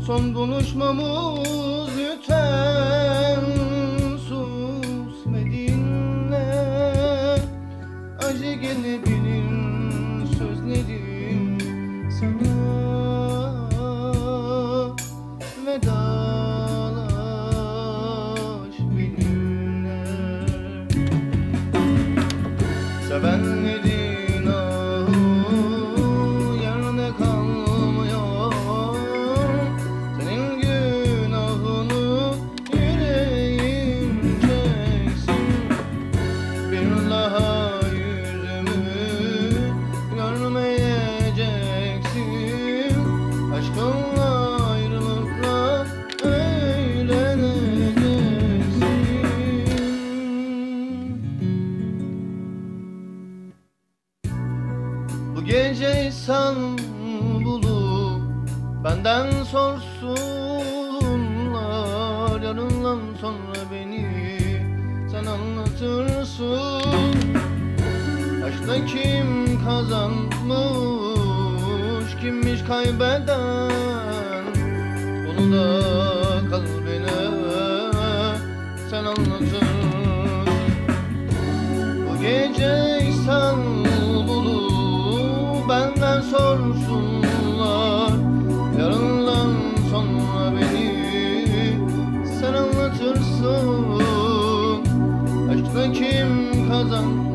Son buluşmamız lütfen sus ve dinle. Acı gelebilir sözlerim sana. Vedalaş benimle. Sevenlerin ahı yerde kalmıyor. Senin günahını yüreğim çeksin. Bir daha yüzümü görmeyeceksin. Aşkınla ayrılıkla öğreneceksin. Bu gece İstanbul'u benden sorsunlar. Yarından sonra beni sen anlatırsın. Aşkta kim kazanmış, kimmiş kaybeden? Bunu da kalbine sen anlatırsın. Bu gece İstanbul'u benden sorsunlar. Yarından sonra beni sen anlatırsın. Aşkta kim kazanmış,